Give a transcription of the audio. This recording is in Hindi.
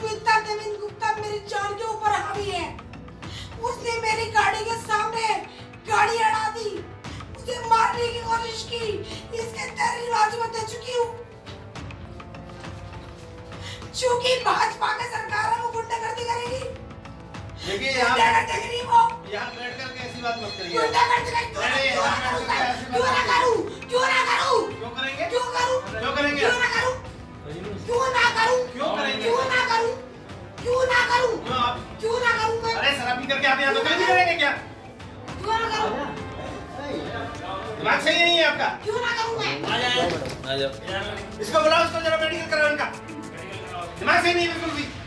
स्मिता देवेंद्र गुप्ता मेरी जान के ऊपर हावी है। उसने मेरी गाड़ी के सामने गाड़ी अड़ा दी, मुझे मारने की कोशिश की। इसके तेरी राज में दे चुकी हूँ। चूंकि भाजपा की सरकार है वो गुंडागर्दी करेगी। देखिए यहाँ बैठ कर ऐसी बात मत करिए। क्यों ना करूं? क्यों ना करूं? क्यों करेंगे? क्यों करूं? क्यों करेंगे? क्यों ना करूं? क्यों ना करूं? क्यों करेंगे? क्यों ना करूं? क्यों ना करूं? क्यों आप? क्यों ना करूं मैं? अरे शराबी करके आप यहाँ तो नहीं करेंगे क्या? क्यों ना करूं? दिमाग सही नहीं है आपका? क्यों ना करूं मैं? आ जाओ। इसको बुलाओ, इसको जरा मेडिकल कराओ इनका। दिमाग सही नहीं है बिल्कुल भी।